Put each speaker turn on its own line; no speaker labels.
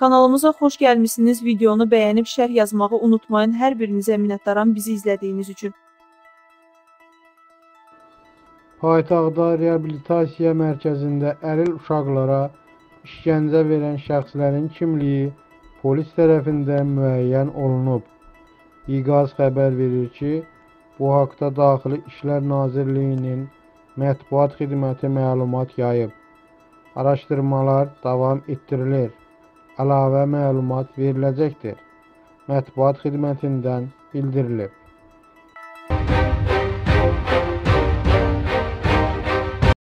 Kanalımıza xoş gəlmişsiniz. Videonu bəyənib şərh yazmağı unutmayın. Hər birinizə minnətdaram bizi izlədiyiniz üçün.
Paytaxtda reabilitasiya mərkəzində əril uşaqlara işgəncə verən şəxslərin kimliyi polis tərəfindən müəyyən olunub. İqaz xəbər verir ki, bu haqda Daxili İşlər Nazirliyinin mətbuat xidməti məlumat yayıb. Araşdırmalar davam etdirilir. Əlavə məlumat veriləcəkdir. Mətbuat xidmətindən bildirilib.